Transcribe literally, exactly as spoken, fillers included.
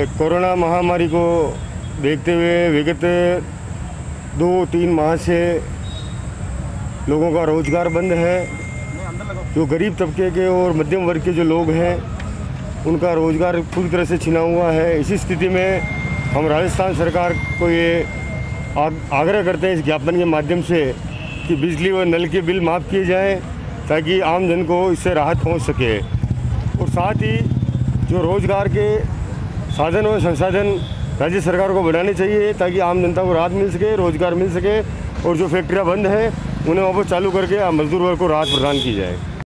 Corona महामारी को देखते हुए विगत दो तीन माह से लोगों का रोज़गार बंद है। जो गरीब तबके के और मध्यम वर्ग के जो लोग हैं उनका रोज़गार पूरी तरह से छिना हुआ है। इसी स्थिति में हम राजस्थान सरकार को ये आग्रह करते हैं इस ज्ञापन के माध्यम से कि बिजली व नल के बिल माफ़ किए जाएं ताकि आम जन को इससे राहत पहुंच सके। और साथ ही जो रोज़गार के साधन और संसाधन राज्य सरकार को बढ़ाने चाहिए ताकि आम जनता को राहत मिल सके, रोज़गार मिल सके और जो फैक्ट्रियाँ बंद हैं उन्हें वापस चालू करके मजदूर वर्ग को राहत प्रदान की जाए।